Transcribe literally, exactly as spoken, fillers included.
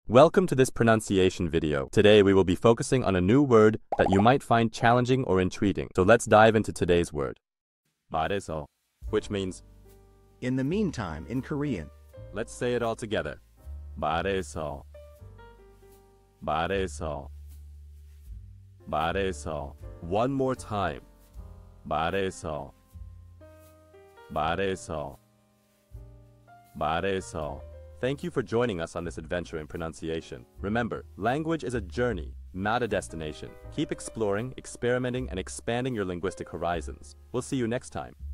Welcome to this pronunciation video. Today we will be focusing on a new word that you might find challenging or intriguing. So let's dive into today's word. 말해서, which means in the meantime in Korean. Let's say it all together. 말해서, 말해서, 말해서. One more time. 말해서, 말해서, 말해서. Thank you for joining us on this adventure in pronunciation. Remember, language is a journey, not a destination. Keep exploring, experimenting, and expanding your linguistic horizons. We'll see you next time.